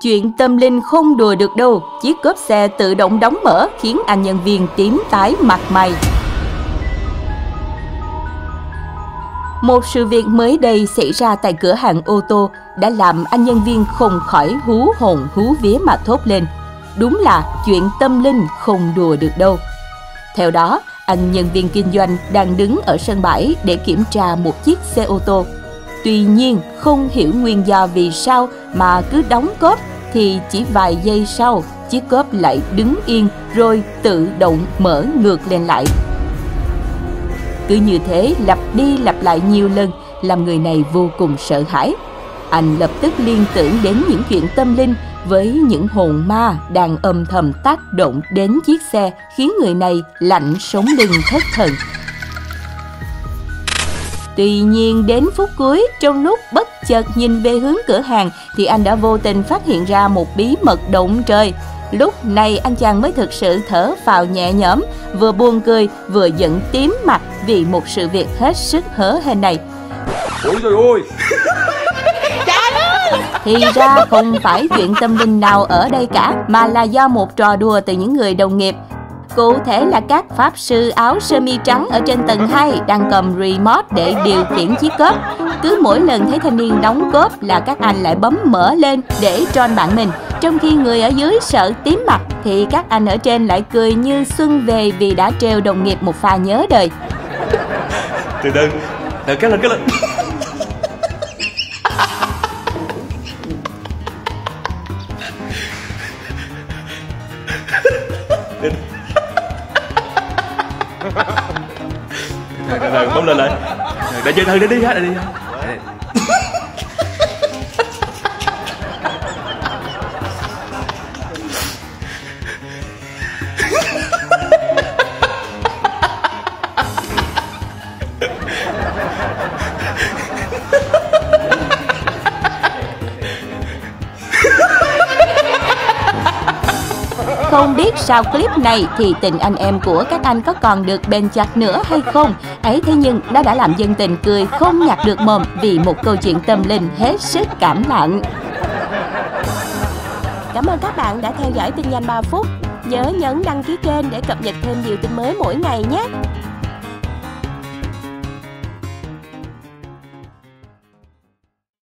Chuyện tâm linh không đùa được đâu, chiếc cốp xe tự động đóng mở khiến anh nhân viên tím tái mặt mày. Một sự việc mới đây xảy ra tại cửa hàng ô tô đã làm anh nhân viên không khỏi hú hồn hú vía mà thốt lên. Đúng là chuyện tâm linh không đùa được đâu. Theo đó, anh nhân viên kinh doanh đang đứng ở sân bãi để kiểm tra một chiếc xe ô tô. Tuy nhiên, không hiểu nguyên do vì sao mà cứ đóng cốp thì chỉ vài giây sau, chiếc cốp lại đứng yên rồi tự động mở ngược lên lại. Cứ như thế lặp đi lặp lại nhiều lần làm người này vô cùng sợ hãi. Anh lập tức liên tưởng đến những chuyện tâm linh với những hồn ma đang âm thầm tác động đến chiếc xe khiến người này lạnh sống lưng thất thần. Tuy nhiên đến phút cuối, trong lúc bất chợt nhìn về hướng cửa hàng thì anh đã vô tình phát hiện ra một bí mật động trời. Lúc này anh chàng mới thực sự thở phào nhẹ nhõm, vừa buồn cười vừa giận tím mặt vì một sự việc hết sức hớ hênh này. Ôi trời ơi! Thì ra không phải chuyện tâm linh nào ở đây cả, mà là do một trò đùa từ những người đồng nghiệp. Cụ thể là các pháp sư áo sơ mi trắng ở trên tầng 2 đang cầm remote để điều khiển chiếc cốp. Cứ mỗi lần thấy thanh niên đóng cốp là các anh lại bấm mở lên để tròn bạn mình. Trong khi người ở dưới sợ tím mặt thì các anh ở trên lại cười như xuân về vì đã trêu đồng nghiệp một pha nhớ đời. Từ từ, cái lên. Rồi, bấm lên lại. Để chơi thử, để đi ha. Không biết sau clip này thì tình anh em của các anh có còn được bền chặt nữa hay không? Ấy thế nhưng nó đã làm dân tình cười không nhặt được mồm vì một câu chuyện tâm linh hết sức cảm lạnh. Cảm ơn các bạn đã theo dõi tin nhanh 3 phút. Nhớ nhấn đăng ký kênh để cập nhật thêm nhiều tin mới mỗi ngày nhé.